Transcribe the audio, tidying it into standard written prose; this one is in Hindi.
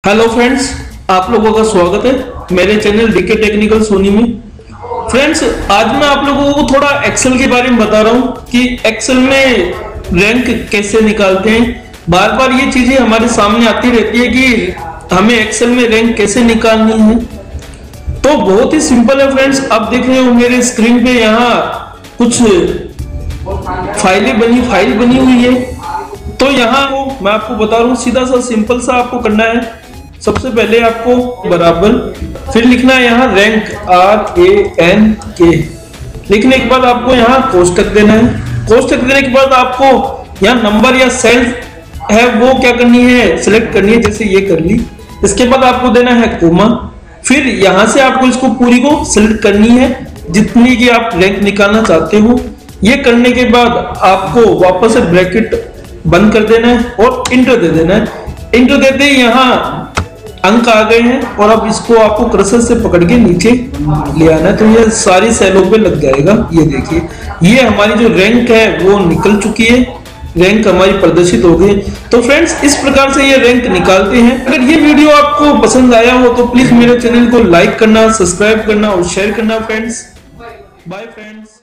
हेलो फ्रेंड्स, आप लोगों का स्वागत है मेरे चैनल डीके टेक्निकल सोनी में। फ्रेंड्स, आज मैं आप लोगों को थोड़ा एक्सेल के बारे में बता रहा हूं कि एक्सेल में रैंक कैसे निकालते हैं। बार बार ये चीजें हमारे सामने आती रहती है कि हमें एक्सेल में रैंक कैसे निकालनी है। तो बहुत ही सिंपल है फ्रेंड्स। आप देख रहे हो मेरे स्क्रीन पे यहाँ कुछ फाइल बनी हुई है। तो यहाँ मैं आपको बता रहा हूँ, सीधा सा सिंपल सा आपको करना है। सबसे पहले आपको बराबर, फिर लिखना है यहाँ रैंक RANK। लिखने के बाद आपको यहाँ कोष्टक देना है। कोष्टक देने के बाद आपको यहाँ नंबर या सेल है वो क्या करनी है, सिलेक्ट करनी है, जैसे ये कर ली। इसके बाद आपको देना है कोमा। फिर यहाँ से आपको इसको पूरी को सिलेक्ट करनी है जितनी की आप रैंक निकालना चाहते हो। ये करने के बाद आपको वापस से ब्रैकेट बंद कर देना है और इंटर दे देना है। इंटर देते ही यहाँ अंक आ गए हैं और अब इसको आपको क्रसर से पकड़ के नीचे ले आना है, तो ये सारी सेलों पे लग जाएगा। ये देखिए, ये हमारी जो रैंक है वो निकल चुकी है, रैंक हमारी प्रदर्शित हो गई। तो फ्रेंड्स, इस प्रकार से ये रैंक निकालते हैं। अगर ये वीडियो आपको पसंद आया हो तो प्लीज मेरे चैनल को लाइक करना, सब्सक्राइब करना और शेयर करना फ्रेंड्स। Bye friends.